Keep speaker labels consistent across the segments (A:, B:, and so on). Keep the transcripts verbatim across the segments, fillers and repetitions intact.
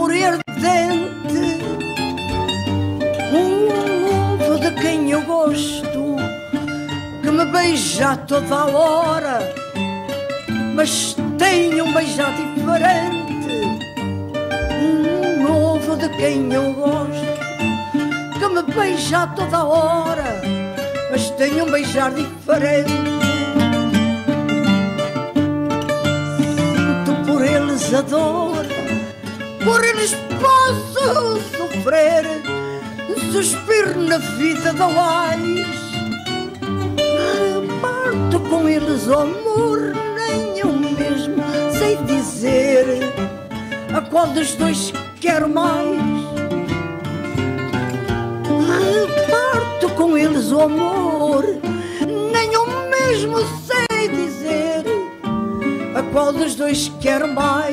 A: por ardente, um ovo de quem eu gosto, que me beija a toda a hora, mas tem um beijar diferente. Um ovo de quem eu gosto, que me beija a toda a hora, mas tem um beijar diferente. Sinto por eles a dor, por eles posso sofrer, suspiro na vida da lais. Parto com eles o amor, nem eu mesmo sei dizer a qual dos dois quero mais. Parto com eles o amor, nem eu mesmo sei dizer a qual dos dois quero mais.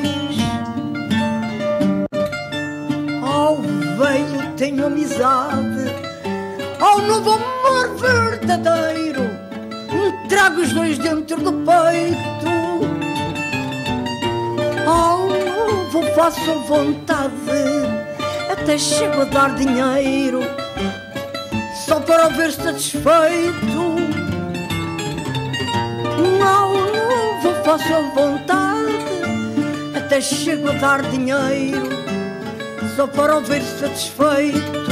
A: Ao velho tenho amizade, ao novo amor verdadeiro trago os dois dentro do peito. Ao novo faço vontade, até chego a dar dinheiro só para o ver satisfeito. Ao novo faço vontade, até chego a dar dinheiro só para o ver satisfeito.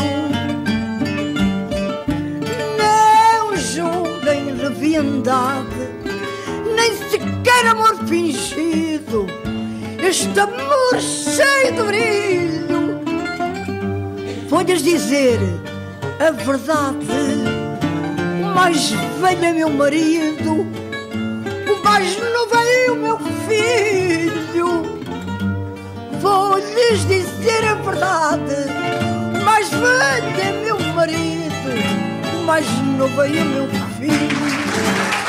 A: Não julguem leviandade, nem sequer amor fingido, este amor cheio de brilho. Vou-lhes dizer a verdade, o mais velho é meu marido, o mais novo é o meu filho. Vou-lhes dizer a verdade, o mais velho é meu marido, o mais novo é o meu filho.